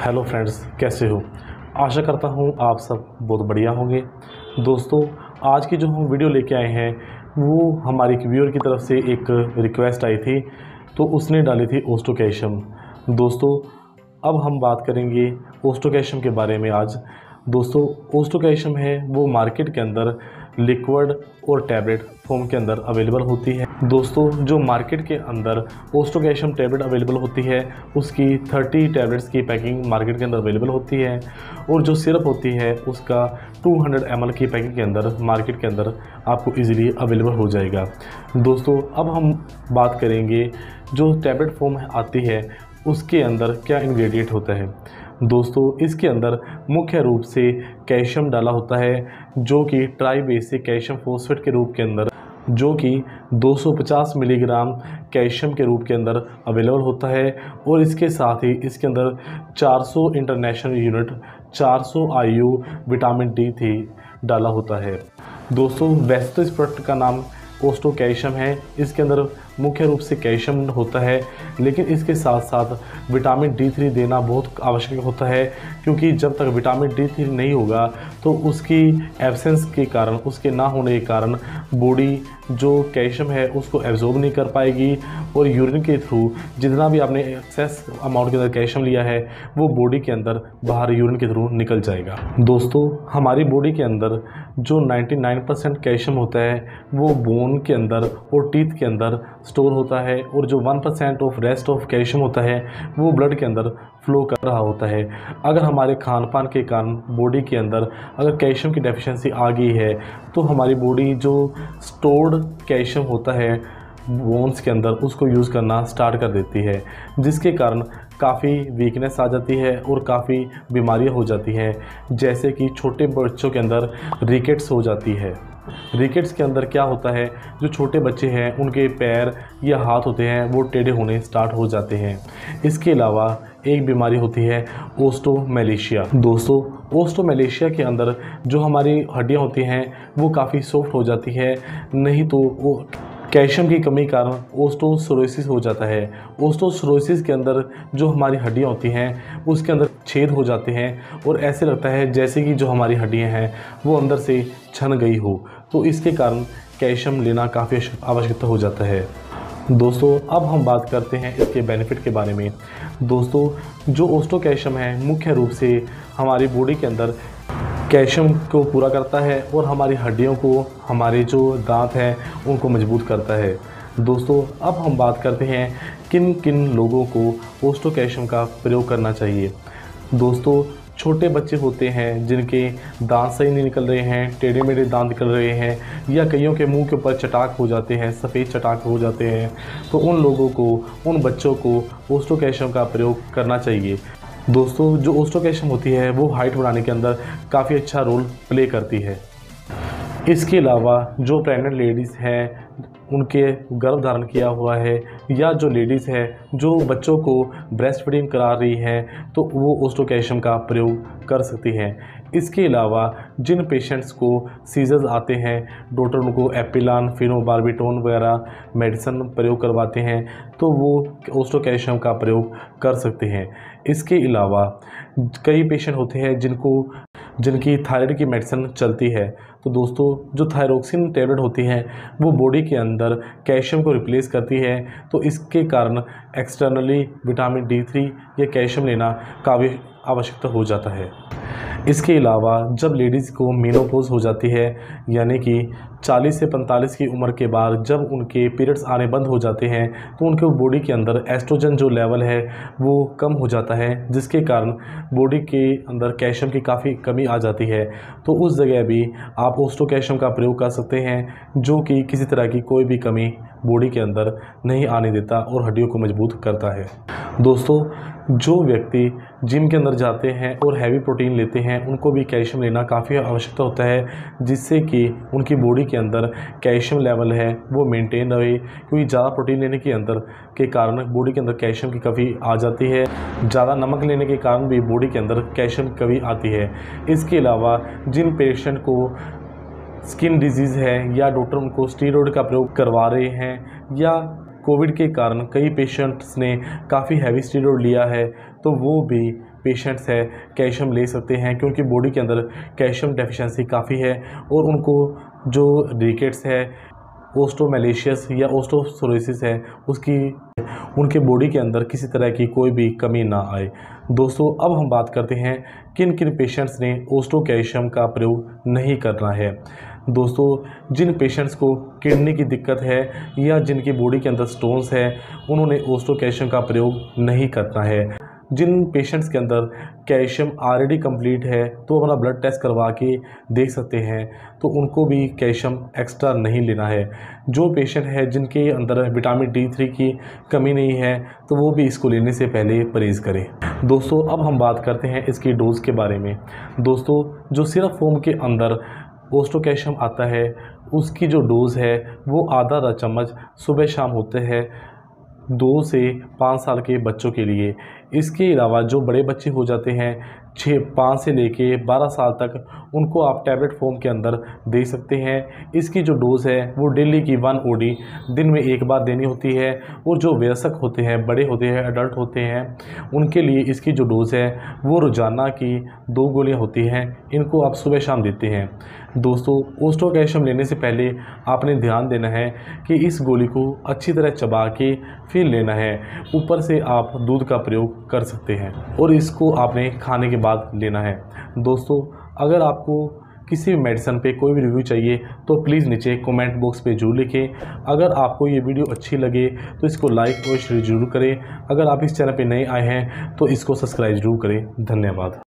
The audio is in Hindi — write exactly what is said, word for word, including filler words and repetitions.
हेलो फ्रेंड्स, कैसे हो। आशा करता हूँ आप सब बहुत बढ़िया होंगे। दोस्तों, आज की जो हम वीडियो लेके आए हैं वो हमारे एक व्यूअर की तरफ से एक रिक्वेस्ट आई थी, तो उसने डाली थी ओस्टोकैल्शियम। दोस्तों, अब हम बात करेंगे ओस्टोकैल्शियम के बारे में आज। दोस्तों, ओस्टोकैल्शियम है वो मार्केट के अंदर लिक्विड और टैबलेट फॉर्म के अंदर अवेलेबल होती है। दोस्तों, जो मार्केट के अंदर ओस्टोकैल्शियम टैबलेट अवेलेबल होती है उसकी तीस टैबलेट्स की पैकिंग मार्केट के अंदर अवेलेबल होती है, और जो सिरप होती है उसका दो सौ एम एल की पैकिंग के अंदर मार्केट के अंदर आपको इजीली अवेलेबल हो जाएगा। दोस्तों, अब हम बात करेंगे जो टैबलेट फॉर्म आती है उसके अंदर क्या इंग्रेडिएंट होता है। दोस्तों, इसके अंदर मुख्य रूप से कैल्शियम डाला होता है, जो कि ट्राई बेसिक कैल्शियम फॉस्फेट के रूप के अंदर जो कि दो सौ पचास मिलीग्राम कैल्शियम के रूप के अंदर अवेलेबल होता है, और इसके साथ ही इसके अंदर चार सौ इंटरनेशनल यूनिट चार सौ I U vitamin D three डाला होता है। दोस्तों, वैसे तो इस प्रोडक्ट का नाम ओस्टोकैल्शियम है, इसके अंदर मुख्य रूप से कैल्शियम होता है, लेकिन इसके साथ साथ विटामिन डी थ्री देना बहुत आवश्यक होता है, क्योंकि जब तक विटामिन डी थ्री नहीं होगा तो उसकी एब्सेंस के कारण, उसके ना होने के कारण बॉडी जो कैल्शियम है उसको एब्जॉर्ब नहीं कर पाएगी, और यूरिन के थ्रू जितना भी आपने एक्सेस अमाउंट के अंदर कैल्शियम लिया है वो बॉडी के अंदर बाहर यूरिन के थ्रू निकल जाएगा। दोस्तों, हमारी बॉडी के अंदर जो निन्यानवे परसेंट कैल्शियम होता है वो बोन के अंदर और टीथ के अंदर स्टोर होता है, और जो one percent of rest of calcium होता है वो ब्लड के अंदर फ्लो कर रहा होता है। अगर हमारे खान पान के कारण बॉडी के अंदर अगर कैल्शियम की डेफिशिएंसी आ गई है तो हमारी बॉडी जो स्टोर्ड कैल्शियम होता है बोन्स के अंदर उसको यूज़ करना स्टार्ट कर देती है, जिसके कारण काफ़ी वीकनेस आ जाती है और काफ़ी बीमारियां हो जाती हैं, जैसे कि छोटे बच्चों के अंदर रिकेट्स हो जाती है। रिकेट्स के अंदर क्या होता है, जो छोटे बच्चे हैं उनके पैर या हाथ होते हैं वो टेढ़े होने स्टार्ट हो जाते हैं। इसके अलावा एक बीमारी होती है ओस्टोमेलेशिया। दोस्तों, ओस्टोमेलेशिया के अंदर जो हमारी हड्डियां होती हैं वो काफ़ी सॉफ्ट हो जाती है, नहीं तो वो कैल्शियम की कमी कारण ओस्टोसोरोसिस हो जाता है। ओस्टोसोरोसिस के अंदर जो हमारी हड्डियां होती हैं उसके अंदर छेद हो जाते हैं, और ऐसे लगता है जैसे कि जो हमारी हड्डियां हैं वो अंदर से छन गई हो, तो इसके कारण कैल्शियम लेना काफ़ी आवश्यकता हो जाता है। दोस्तों, अब हम बात करते हैं इसके बेनिफिट के बारे में। दोस्तों, जो ओस्टोकैल्शियम है मुख्य रूप से हमारी बॉडी के अंदर कैल्शियम को पूरा करता है और हमारी हड्डियों को, हमारे जो दांत हैं उनको मजबूत करता है। दोस्तों, अब हम बात करते हैं किन किन लोगों को ओस्टोकैल्शियम का प्रयोग करना चाहिए। दोस्तों, छोटे बच्चे होते हैं जिनके दांत सही नहीं निकल रहे हैं, टेढ़े मेढ़े दांत निकल रहे हैं, या कईयों के मुंह के ऊपर चटाक हो जाते हैं, सफ़ेद चटाक हो जाते हैं, तो उन लोगों को, उन बच्चों को ओस्टोकैल्शियम का प्रयोग करना चाहिए। दोस्तों, जो ओस्टोकैल्शियम होती है वो हाइट बढ़ाने के अंदर काफ़ी अच्छा रोल प्ले करती है। इसके अलावा जो प्रेग्नेंट लेडीज़ हैं, उनके गर्भ धारण किया हुआ है, या जो लेडीज़ है जो बच्चों को ब्रेस्ट फीडिंग करा रही हैं, तो वो ओस्टोकैल्शियम का प्रयोग कर सकती हैं। इसके अलावा जिन पेशेंट्स को सीजर्स आते हैं, डॉक्टर उनको एपिलान, फिनोबार्बिटोन वगैरह मेडिसिन प्रयोग करवाते हैं, तो वो ओस्टोकैल्शियम का प्रयोग कर सकते हैं। इसके अलावा कई पेशेंट होते हैं जिनको जिनकी थायराइड की मेडिसिन चलती है, तो दोस्तों, जो थायरोक्सिन टैबलेट होती है वो बॉडी के अंदर कैल्शियम को रिप्लेस करती है, तो इसके कारण एक्सटर्नली विटामिन डी थ्री या कैल्शियम लेना काफ़ी आवश्यकता हो जाता है। इसके अलावा जब लेडीज़ को मेनोपॉज हो जाती है, यानी कि चालीस से पैंतालीस की उम्र के बाद जब उनके पीरियड्स आने बंद हो जाते हैं, तो उनके बॉडी के अंदर एस्ट्रोजन जो लेवल है वो कम हो जाता है, जिसके कारण बॉडी के अंदर कैल्शियम की काफ़ी कमी आ जाती है। तो उस जगह भी आप ओस्टोकैल्शियम का प्रयोग कर सकते हैं, जो कि किसी तरह की कोई भी कमी बॉडी के अंदर नहीं आने देता और हड्डियों को मजबूत करता है। दोस्तों, जो व्यक्ति जिम के अंदर जाते हैं और हैवी प्रोटीन लेते हैं उनको भी कैल्शियम लेना काफ़ी आवश्यकता होता है, जिससे कि उनकी बॉडी के अंदर कैल्शियम लेवल है वो मेंटेन रहे, क्योंकि ज़्यादा प्रोटीन लेने के अंदर के कारण बॉडी के अंदर कैल्शियम की कमी आ जाती है। ज़्यादा नमक लेने के कारण भी बॉडी के अंदर कैल्शियम की कमी आती है। इसके अलावा जिन पेशेंट को स्किन डिजीज़ है या डॉक्टर उनको स्टीरॉयड का प्रयोग करवा रहे हैं, या कोविड के कारण कई पेशेंट्स ने काफ़ी हैवी स्टीरॉयड लिया है, तो वो भी पेशेंट्स है कैल्शियम ले सकते हैं, क्योंकि बॉडी के अंदर कैल्शियम डेफिशिएंसी काफ़ी है और उनको जो रिकेट्स है, ओस्टोमेलेशियस या ओस्टोसोरोसिस है, उसकी उनके बॉडी के अंदर किसी तरह की कोई भी कमी ना आए। दोस्तों अब हम बात करते हैं किन किन पेशेंट्स ने ओस्टो कैल्शियम का प्रयोग नहीं करना है। दोस्तों जिन पेशेंट्स को किडनी की दिक्कत है या जिनकी बॉडी के अंदर स्टोन्स है, उन्होंने ओस्टो कैल्शियम का प्रयोग नहीं करना है। जिन पेशेंट्स के अंदर कैल्शियम ऑलरेडी कंप्लीट है तो अपना ब्लड टेस्ट करवा के देख सकते हैं, तो उनको भी कैल्शियम एक्स्ट्रा नहीं लेना है। जो पेशेंट है जिनके अंदर विटामिन डी थ्री की कमी नहीं है, तो वो भी इसको लेने से पहले परहेज़ करें। दोस्तों अब हम बात करते हैं इसकी डोज़ के बारे में। दोस्तों जो सिरप फॉर्म के अंदर ओस्टो कैल्शियम आता है, उसकी जो डोज़ है वो आधा आधा चम्मच सुबह शाम होते हैं दो से पाँच साल के बच्चों के लिए। इसके अलावा जो बड़े बच्चे हो जाते हैं छः पाँच से लेके बारह साल तक, उनको आप टैबलेट फॉर्म के अंदर दे सकते हैं। इसकी जो डोज़ है वो डेली की वन ओडी दिन में एक बार देनी होती है, और जो वयस्क होते हैं, बड़े होते हैं, एडल्ट होते हैं, उनके लिए इसकी जो डोज़ है वो रोज़ाना की दो गोलियां होती हैं, इनको आप सुबह शाम देते हैं। दोस्तों ओस्टो कैल्शियम लेने से पहले आपने ध्यान देना है कि इस गोली को अच्छी तरह चबा के फिर लेना है। ऊपर से आप दूध का प्रयोग कर सकते हैं और इसको आपने खाने के बाद लेना है। दोस्तों अगर आपको किसी भी मेडिसिन पे कोई भी रिव्यू चाहिए तो प्लीज़ नीचे कमेंट बॉक्स पे जरूर लिखें। अगर आपको ये वीडियो अच्छी लगे तो इसको लाइक और शेयर जरूर करें। अगर आप इस चैनल पे नए आए हैं तो इसको सब्सक्राइब जरूर करें। धन्यवाद।